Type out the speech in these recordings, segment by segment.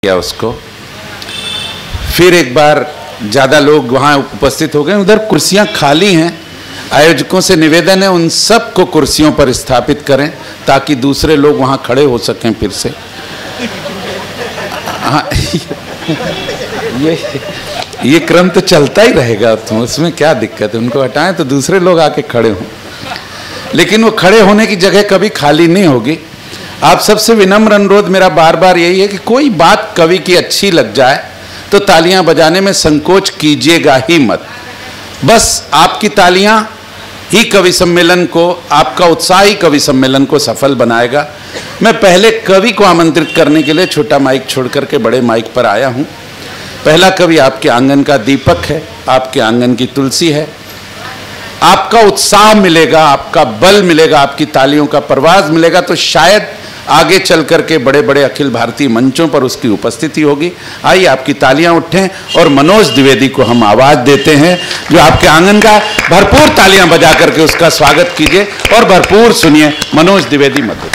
किया उसको। फिर एक बार ज़्यादा लोग वहाँ उपस्थित हो गए, उधर कुर्सियाँ खाली हैं। आयोजकों से निवेदन है उन सब को कुर्सियों पर स्थापित करें ताकि दूसरे लोग वहाँ खड़े हो सकें फिर से। हाँ, ये क्रम तो चलता ही रहेगा, तो उसमें क्या दिक्कत है। उनको हटाएं तो दूसरे लोग आके खड़े हों, लेकिन वो खड़े होने की जगह कभी खाली नहीं होगी। आप सबसे विनम्र अनुरोध मेरा बार बार यही है कि कोई बात कवि की अच्छी लग जाए तो तालियां बजाने में संकोच कीजिएगा ही मत। बस आपकी तालियां ही कवि सम्मेलन को, आपका उत्साह ही कवि सम्मेलन को सफल बनाएगा। मैं पहले कवि को आमंत्रित करने के लिए छोटा माइक छोड़ करके बड़े माइक पर आया हूं। पहला कवि आपके आंगन का दीपक है, आपके आंगन की तुलसी है। आपका उत्साह मिलेगा, आपका बल मिलेगा, आपकी तालियों का परवाज मिलेगा तो शायद आगे चल करके बड़े बड़े अखिल भारतीय मंचों पर उसकी उपस्थिति होगी। आइए आपकी तालियां उठें और मनोज द्विवेदी को हम आवाज देते हैं जो आपके आंगन का, भरपूर तालियां बजा करके उसका स्वागत कीजिए और भरपूर सुनिए मनोज द्विवेदी मधुर।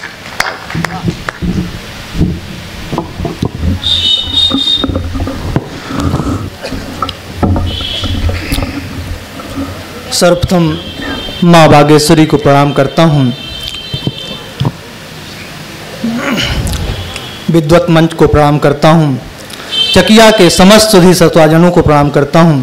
सर्वप्रथम माँ बागेश्वरी को प्रणाम करता हूँ, विद्वत मंच को प्रणाम करता हूँ, चकिया के समस्त सुधी सत्वाजनों को प्रणाम करता हूँ।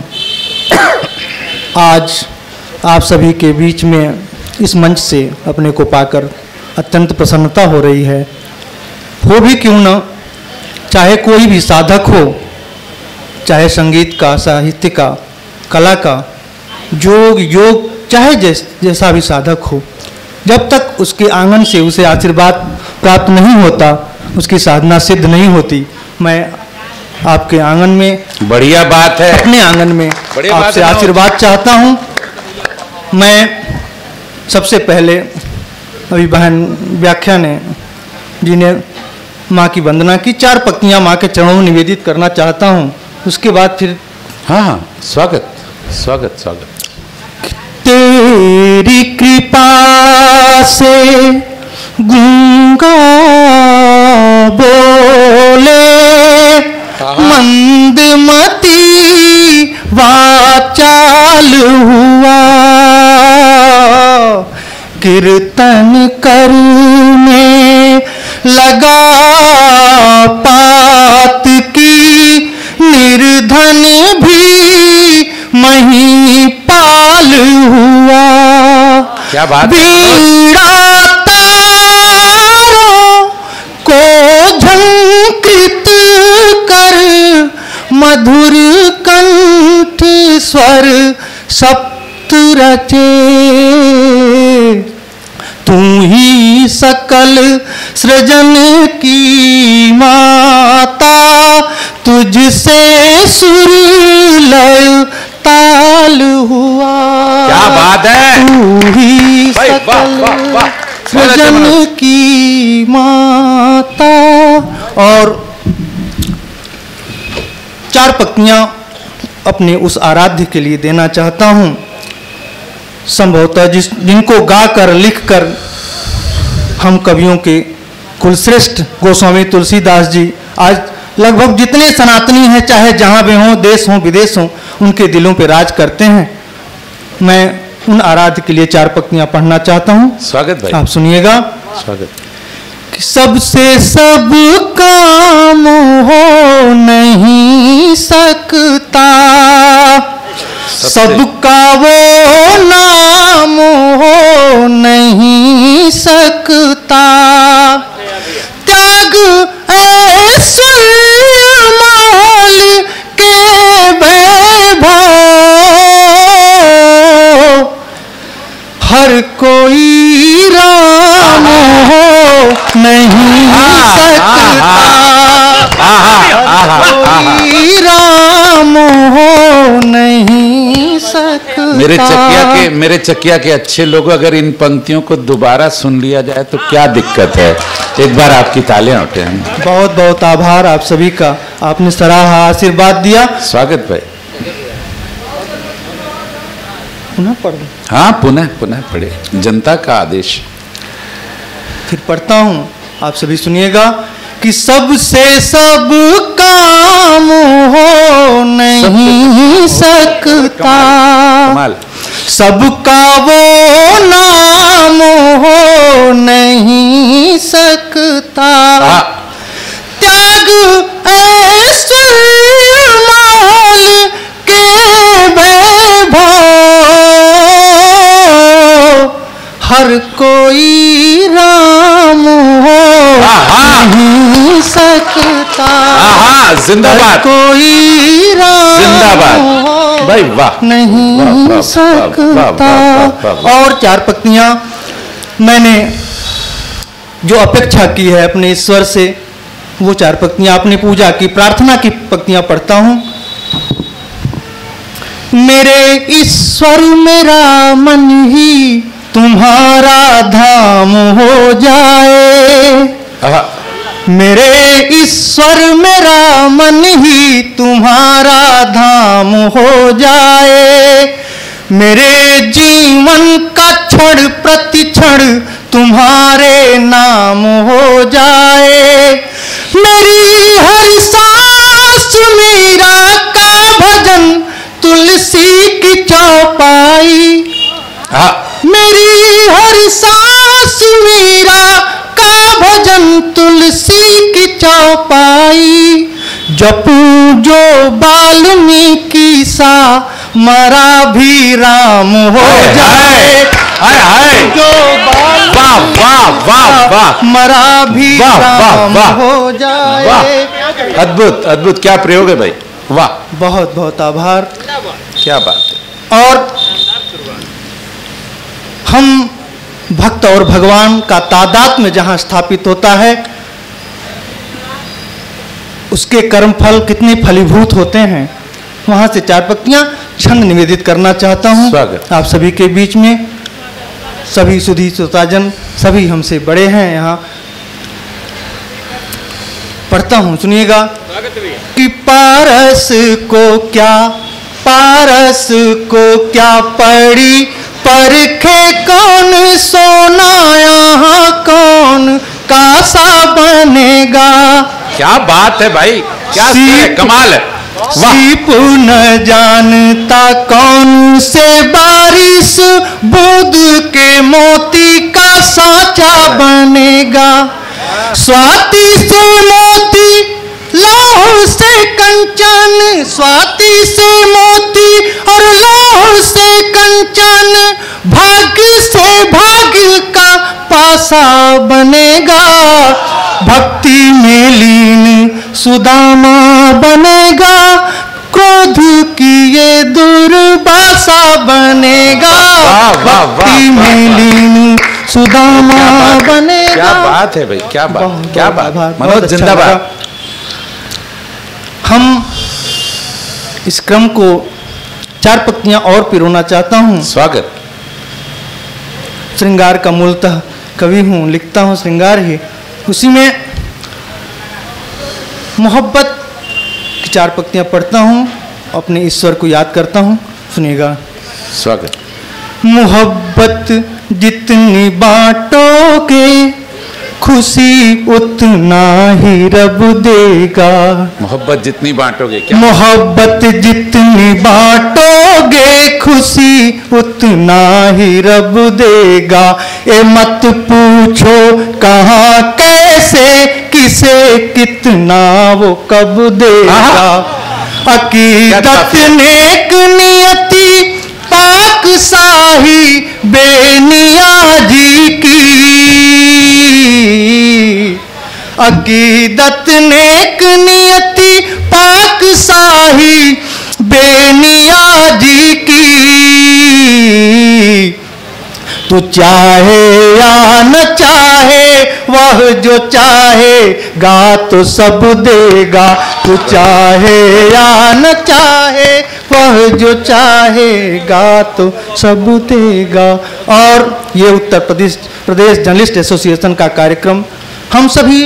आज आप सभी के बीच में इस मंच से अपने को पाकर अत्यंत प्रसन्नता हो रही है। हो भी क्यों न, चाहे कोई भी साधक हो, चाहे संगीत का, साहित्य का, कला का, योग चाहे जैसा भी साधक हो, जब तक उसके आंगन से उसे आशीर्वाद प्राप्त नहीं होता उसकी साधना सिद्ध नहीं होती। मैं आपके आंगन में, बढ़िया बात है, अपने आंगन में आपसे आशीर्वाद चाहता हूँ। मैं सबसे पहले अभी बहन व्याख्या ने जी ने माँ की वंदना की, 4 पंक्तियाँ माँ के चरणों में निवेदित करना चाहता हूँ। उसके बाद फिर हाँ, स्वागत स्वागत स्वागत। तेरी कृपा से गूंगा बोले, मंदमती वाचाल हुआ, कीर्तन करने लगा पात की, निर्धन भी महिपाल हुआ। क्या बात है। वीणा तारों को झंकृत कर, मधुर कंठ स्वर सप्त रचे, तू ही सकल सृजन की माता, तुझसे सुर लय ताल हुआ। क्या बात है। तू ही सकल सृजन की माता। और 4 पंक्तियां अपने उस आराध्य के लिए देना चाहता हूं, संभवतः जिनको गाकर लिखकर हम कवियों के कुलश्रेष्ठ गोस्वामी तुलसीदास जी आज लगभग जितने सनातनी हैं, चाहे जहाँ भी हों, देश हों विदेश हों, उनके दिलों पे राज करते हैं। मैं उन आराध्य के लिए 4 पंक्तियां पढ़ना चाहता हूँ। स्वागत भाई, आप सुनिएगा। स्वागत। कि सबसे सब काम हो नहीं सकता, सबका वो नाम हो नहीं सकता, त्याग ऐश्वर्य माल के वैभव, हर कोई राम हो नहीं सकता, कोई राम हो नहीं सकता। मेरे चकिया के अच्छे लोगों, अगर इन पंक्तियों को दोबारा सुन लिया जाए तो क्या दिक्कत है। एक बार आपकी तालियां उठे। बहुत बहुत आभार आप सभी का, आपने सराहा, आशीर्वाद दिया। स्वागत भाई। पुनः पढ़ दूं? हाँ, पुनः पुनः पढ़े, जनता का आदेश। फिर पढ़ता हूँ, आप सभी सुनिएगा। कि सबसे सब काम हो नहीं सकता, सबका वो नाम हो नहीं सकता, त्याग ऐश्वर्य माल के वैभव हर कोई राम हो नहीं सकता, जिंदाबाद, कोई राम जिंदाबाद भाई, वाह नहीं सकता। और 4 पंक्तियां मैंने जो अपेक्षा की है अपने ईश्वर से, वो 4 पंक्तियां अपनी पूजा की प्रार्थना की पंक्तियां पढ़ता हूं। मेरे ईश्वर मेरा मन ही तुम्हारा धाम हो जाए, मेरे ईश्वर मेरा मन ही तुम्हारा धाम हो जाए, मेरे जीवन का क्षण प्रति क्षण तुम्हारे नाम हो जाए, मेरी हर सांस मीरा का भजन तुलसी की चौपाई, मेरी हर सांस मीरा का भजन तुलसी की चौपाई, जपूं जो वाल्मीकि सा मरा भी राम हो जाए, जो मरा भी राम हो जाए। अद्भुत अद्भुत, क्या प्रयोग है भाई, वाह, बहुत बहुत आभार, क्या बात है। और हम भक्त और भगवान का तादाद में जहां स्थापित होता है, उसके कर्म फल कितने फलीभूत होते हैं, वहां से 4 पंक्तियां छंद निवेदित करना चाहता हूं आप सभी के बीच में। सभी सुधी श्रोताजन, सभी हमसे बड़े हैं, यहाँ पढ़ता हूं, सुनिएगा। कि पारस को क्या पड़ी परखे कौन सोना, यहाँ कौन कासा बनेगा। क्या बात है भाई, क्या कमाल है, सीप न जानता कौन से बारिश, बुध के मोती का साचा बनेगा। स्वाति से मोती लौह से कंचन, स्वाति से मोती और लौह से कंचन, भाग्य से भाग्य का पासा बनेगा। भक्ति में लीन सुदामा बनेगा, क्रोध की ये दुर्वासा बनेगा। भक्ति में लीन सुदामा बनेगा। क्या बात है भाई, क्या बात, क्या बात, मनोज जिंदाबाद। हम इस क्रम को 4 पंक्तियां और पिरोना चाहता हूं। स्वागत। श्रृंगार का मूलतः कवि हूं, लिखता हूं श्रृंगार ही, उसी में मोहब्बत की 4 पंक्तियां पढ़ता हूं, अपने ईश्वर को याद करता हूं, सुनिएगा। स्वागत। मोहब्बत जितनी बांटोगे खुशी उतना ही रब देगा। मोहब्बत जितनी बांटोगे, क्या मोहब्बत जितनी बांटोगे खुशी उतना ही रब देगा। ए मत पूछो कहाँ कैसे किसे कितना वो कब देगा। अकीदत नेक नियति पाक शाही बेनियाजी की, अकीदत नेक नियति पाक शाही बेनियाजी की। तू चाहे या न चाहे वह जो चाहे गा तो सब देगा। तू चाहे या न चाहे वह जो चाहेगा तो सब देगा। और ये उत्तर प्रदेश जर्नलिस्ट एसोसिएशन का कार्यक्रम, हम सभी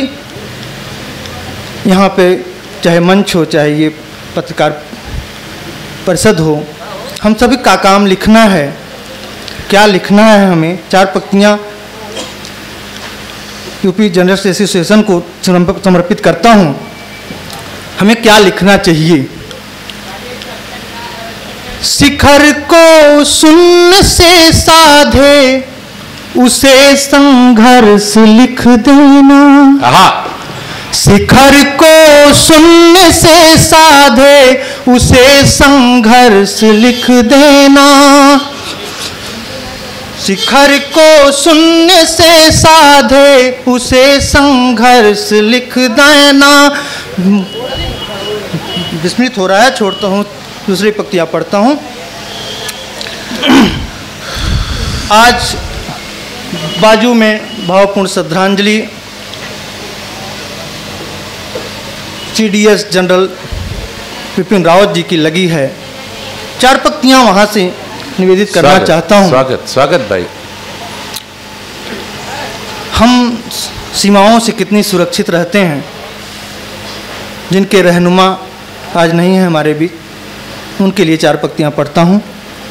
यहाँ पे चाहे मंच हो चाहे ये पत्रकार परिषद हो, हम सभी का काम लिखना है। क्या लिखना है हमें? 4 पंक्तियाँ यूपी जर्नलिस्ट एसोसिएशन को समर्पित करता हूँ। हमें क्या लिखना चाहिए? शिखर को शून्य से साधे उसे संघर्ष लिख देना। शिखर को शून्य से साधे उसे संघर्ष लिख देना। शिखर को शून्य से साधे उसे संघर्ष लिख देना। विस्मृत हो रहा है, छोड़ता हूँ, दूसरी पंक्तियाँ पढ़ता हूँ। आज बाजू में भावपूर्ण श्रद्धांजलि CDS जनरल विपिन रावत जी की लगी है। 4 पंक्तियां वहां से निवेदित करना चाहता हूं। स्वागत स्वागत भाई। हम सीमाओं से कितनी सुरक्षित रहते हैं, जिनके रहनुमा आज नहीं है हमारे बीच, उनके लिए 4 पंक्तियां पढ़ता हूं।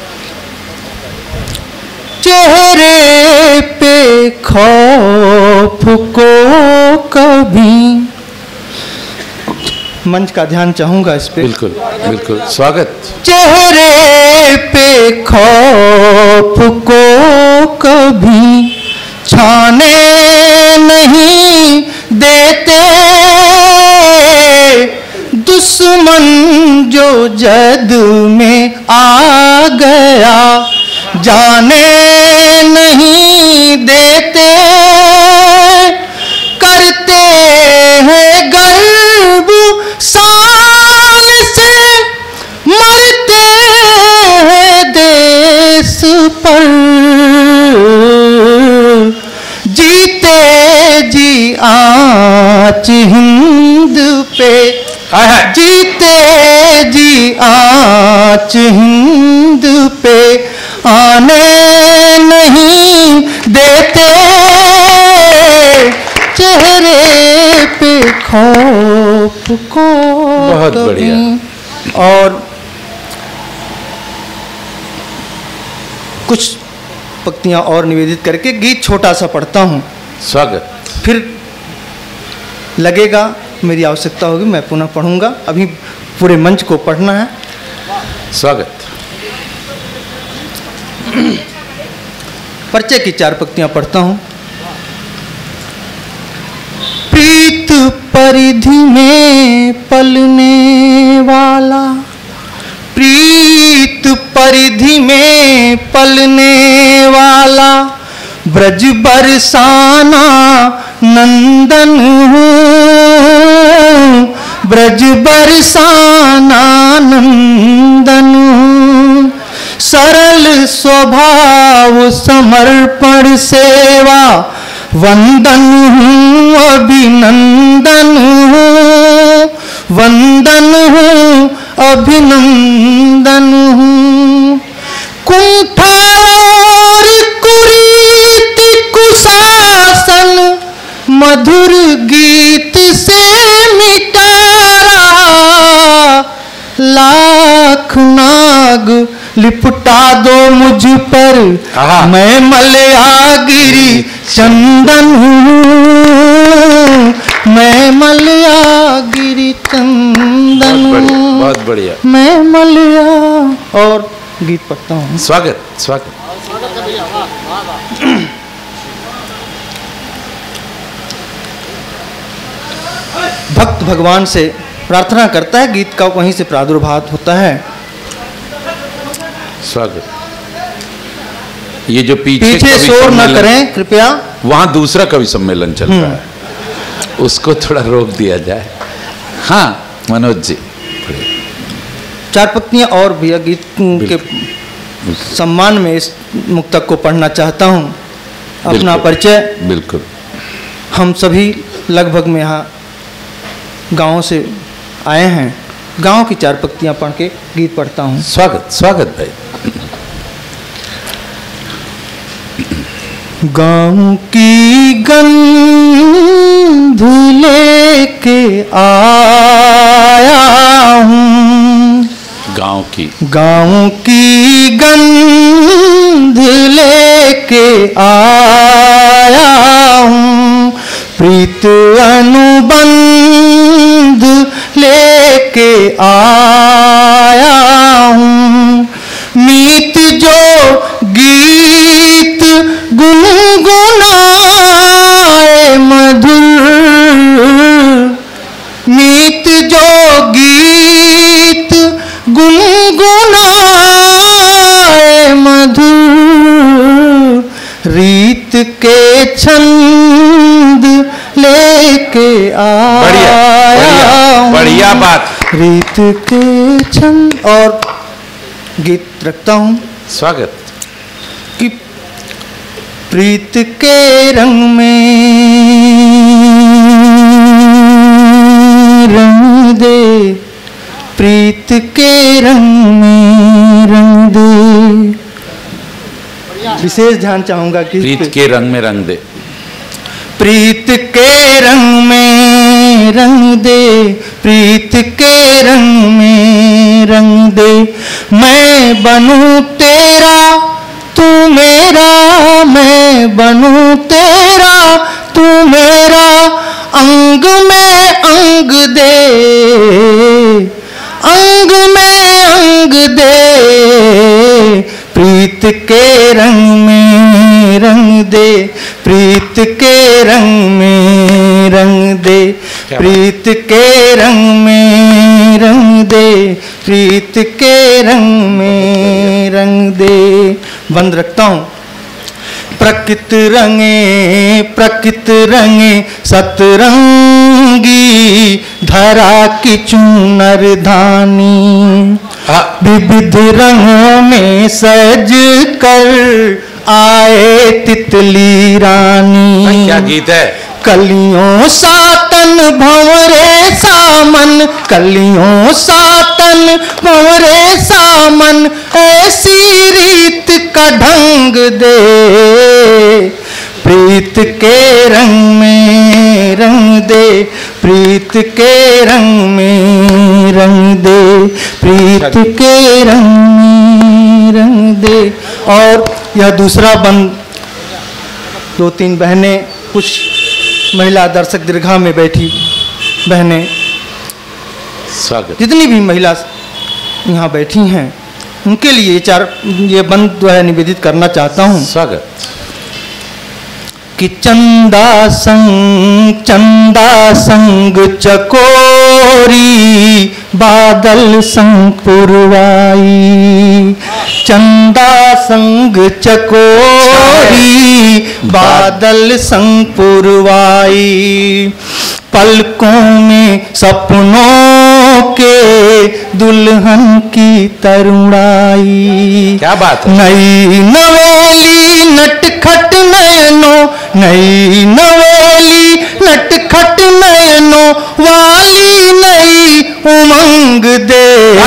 चेहरे पे खौफ को कभी, मंच का ध्यान चाहूंगा इस पे। बिल्कुल बिल्कुल स्वागत। चेहरे पे खौफ को कभी छाने नहीं देते, दुश्मन जो जद में आ गया जाने नहीं देते। करते हैं गर्व शान से, मरते हैं देश पर, जीते जी आँच हिंद पे, जीते जी आँच हिंद पे आने नहीं देते। चेहरे पे खौफ को बहुत बढ़िया। और कुछ पंक्तियां और निवेदित करके गीत छोटा सा पढ़ता हूँ। स्वागत। फिर लगेगा मेरी आवश्यकता होगी मैं पुनः पढ़ूंगा, अभी पूरे मंच को पढ़ना है। स्वागत। परिचय की 4 पंक्तियां पढ़ता हूं। प्रीत परिधि में पलने वाला, प्रीत परिधि में पलने वाला, ब्रज बरसाना नंदन हूँ, ब्रज बरसाना नंदन हूँ। सरल स्वभाव समर्पण सेवा वंदन हूँ, अभिनंदन हूँ, वंदन हूँ, अभिनंदन हूँ। कुंठा और कुरीति कुशासन मधुर गीत से मिटारा, लाख नाग लिपटा दो मुझ पर, मैं मलयागिरी चंदन हूँ, मैं मलयागिरी चंदन हूँ। बहुत बढ़िया। मैं मलया। और गीत पढ़ता हूँ। स्वागत स्वागत। भक्त भगवान से प्रार्थना करता है, गीत का वहीं से प्रादुर्भाव होता है। स्वागत। ये जो पीछे शोर न करें कृपया, वहां दूसरा कवि सम्मेलन चल रहा है, उसको थोड़ा रोक दिया जाए। हाँ मनोज जी। 4 पंक्तियां और भैया गीत के सम्मान में इस मुक्तक को पढ़ना चाहता हूँ। अपना परिचय। बिल्कुल। हम सभी लगभग में यहाँ गाँव से आए हैं। गाँव की 4 पंक्तियां पढ़ के गीत पढ़ता हूँ। स्वागत स्वागत भाई। गाँव की गंध लेके आया हूँ, गाँव की गंध लेके आया हूँ, प्रीत अनुबंध लेके आया हूँ, मीत जो गीत गुनगुनाए मधुर, मीत जो गीत गुनगुनाए मधुर, रीत के छंद लेके आया। बढ़िया बात। रीत के छंद और गीत रखता हूँ। स्वागत। कि प्रीत के रंग में रंग दे, प्रीत के रंग में रंग दे। विशेष ध्यान चाहूंगा कि प्रीत के रंग में रंग दे। प्रीत के रंग में रंग दे, प्रीत के रंग में रंग दे। मैं बनूं तेरा तू मेरा, मैं बनूं तेरा तू मेरा, अंग में अंग दे, अंग में अंग दे। प्रीत के रंग में रंग दे, प्रीत के रंग में रंग दे, प्रीत के रंग में रंग दे, प्रीत के रंग में रंग दे। बंद रखता हूँ। प्रकृत रंगे सतरंगी, धरा की चूनर धानी, विविध रंगों में सज कर आए तितली रानी। क्या गीत है। कलियों सातन भंवरे सामन, कलियों सातन भंवरे सामन, ऐसी रीत का ढंग दे। प्रीत के रंग में रंग दे, प्रीत के रंग में रंग दे, प्रीत के रंग में रंग दे। और यह दूसरा बंद, दो तीन बहनें, कुछ महिला दर्शक दीर्घा में बैठी बहनें, स्वागत। जितनी भी महिला यहाँ बैठी हैं उनके लिए ये बंद जो है निवेदित करना चाहता हूँ। स्वागत। कि चंदा संग चकोरी, बादल संग पुरवाई, चंदा संग चकोरी, बादल संग पुरवाई। पलकों में सपनों के दुल्हन की तरुणाई। क्या बात है। नई नवेली नटखट नयनों, नई नवेली नटखट नयनों वाली नई उमंग दे।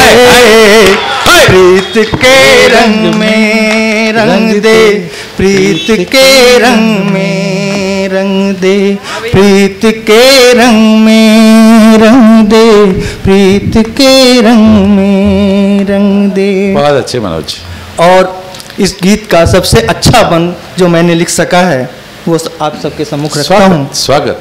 प्रीत के रंग में रंग दे, प्रीत के रंग में रंग दे, प्रीत के रंग में रंग दे, प्रीत के रंग में रंग दे। बहुत अच्छे मनोज। और इस गीत का सबसे अच्छा बंद जो मैंने लिख सका है वो आप सबके सम्मुख रखता हूँ। स्वागत।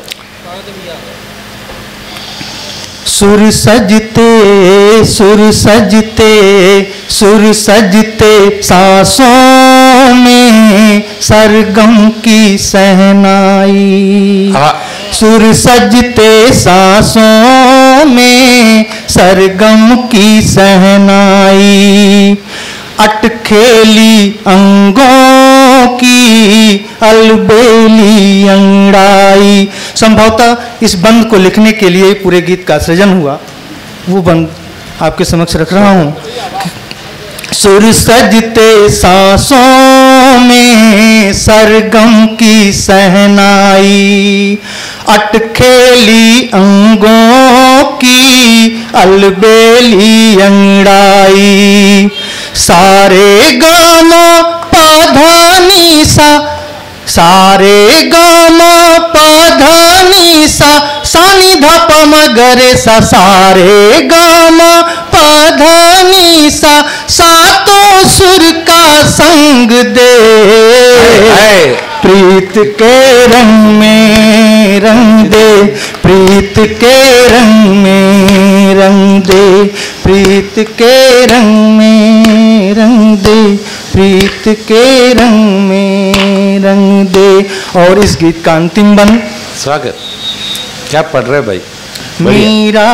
सुर सजते सुर सजते सुर सजते सांसों में सरगम की सहनाई। सुर सजते सांसों में सरगम की सहनाई। अटखेली अंगों की अलबेली अंगड़ाई। संभवतः इस बंद को लिखने के लिए पूरे गीत का सृजन हुआ, वो बंद आपके समक्ष रख रहा हूँ। सुर सजते सांसों में सरगम की सहनाई। अटखेली अंगों की अलबेली अंगड़ाई। सारे गामा पाधानी सा, सारे गामा पाधानी सा, सानी धप मगरे सा, सारे गामा पाधानी सा, सातों सुर का संग दे। प्रीत के रंग में रंग दे, प्रीत के रंग में रंग दे, प्रीत के रंग में रंग दे, प्रीत के रंग में रंग दे। और इस गीत का अंतिम बंद। स्वागत। क्या पढ़ रहे भाई? मीरा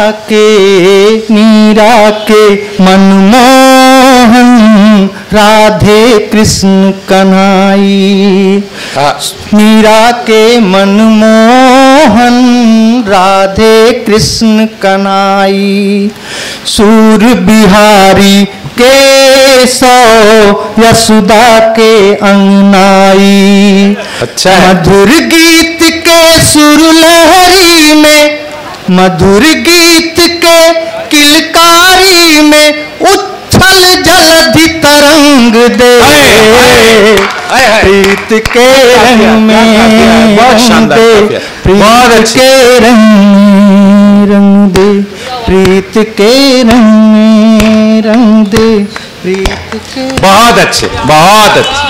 के मनमोहन राधे कृष्ण कन्हाई, मीरा के मनमोहन राधे कृष्ण कन्हाई, सूर बिहारी के सो यशोदा के अंगनाई। अच्छा है। मधुर गीत के सुर लहरी में, मधुर गीत के किलकारी में उछल जलधि तरंग दे, प्रीत के रंग में रंग दे, प्रीत के रंग में रंग दे, प्रीत के रंग में रंग दे, प्रीत के। बहुत अच्छे, बहुत अच्छे।